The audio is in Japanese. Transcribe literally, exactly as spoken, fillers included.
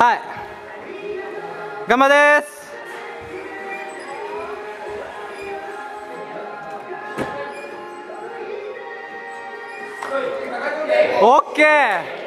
はい、頑張です。オッケー。